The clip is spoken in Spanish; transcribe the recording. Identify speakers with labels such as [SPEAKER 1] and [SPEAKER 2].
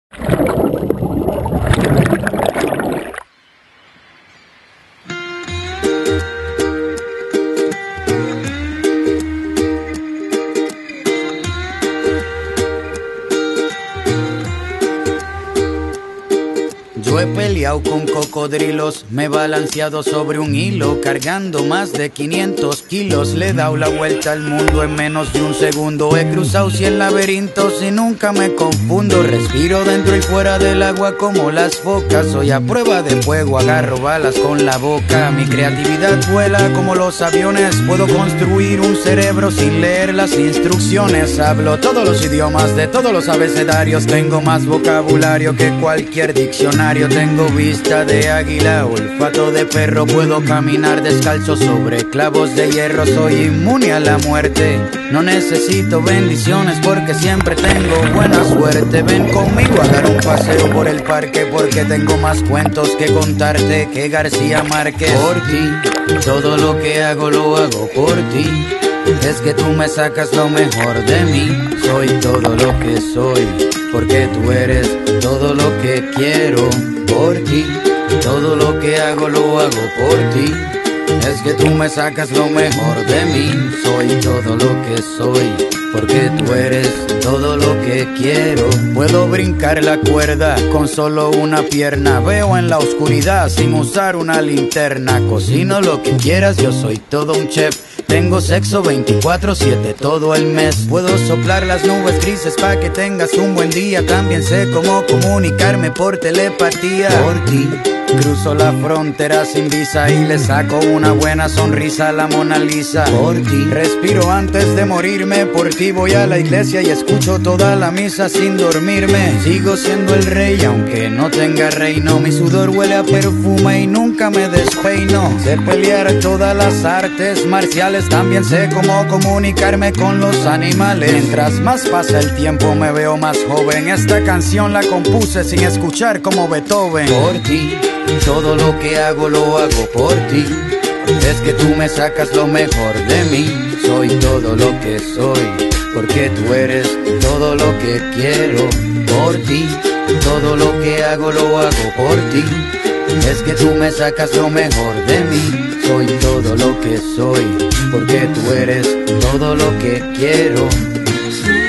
[SPEAKER 1] Yo he peleado con cocodrilos, me he balanceado sobre un hilo, cargando más de 500 kilos. Le he dado la vuelta al mundo en menos de un segundo. He cruzado 100 laberintos y nunca me confundo. Respiro dentro y fuera del agua como las focas. Soy a prueba de fuego, agarro balas con la boca. Mi creatividad vuela como los aviones. Puedo construir un cerebro sin leer las instrucciones. Hablo todos los idiomas de todos los abecedarios. Tengo más vocabulario que cualquier diccionario. Tengo vista de águila, olfato de perro. Puedo caminar descalzo sobre clavos de hierro. Soy inmune a la muerte. No necesito bendiciones porque siempre tengo buena suerte. Ven conmigo a dar un paseo por el parque, porque tengo más cuentos que contarte que García Márquez. Por ti, todo lo que hago lo hago por ti. Es que tú me sacas lo mejor de mí. Soy todo lo que soy, porque tú eres todo lo que quiero. Por ti, todo lo que hago lo hago por ti. Es que tú me sacas lo mejor de mí. Soy todo lo que soy, porque tú eres todo lo que quiero. Puedo brincar la cuerda con solo una pierna. Veo en la oscuridad sin usar una linterna. Cocino lo que quieras, yo soy todo un chef. Tengo sexo 24/7 todo el mes. Puedo soplar las nubes grises pa' que tengas un buen día. También sé cómo comunicarme por telepatía. Por ti cruzo la frontera sin visa y le saco una buena sonrisa a la Mona Lisa. Por ti respiro antes de morirme. Por ti voy a la iglesia y escucho toda la misa sin dormirme. Sigo siendo el rey aunque no tenga reino. Mi sudor huele a perfume y nunca me despeino. Sé pelear todas las artes marciales. También sé cómo comunicarme con los animales. Mientras más pasa el tiempo me veo más joven. Esta canción la compuse sin escuchar como Beethoven. Por ti, todo lo que hago lo hago por ti. Es que tú me sacas lo mejor de mí. Soy todo lo que soy, porque tú eres todo lo que quiero. Por ti, todo lo que hago lo hago por ti. Es que tú me sacas lo mejor de mí. Soy todo lo que soy, porque tú eres todo lo que quiero.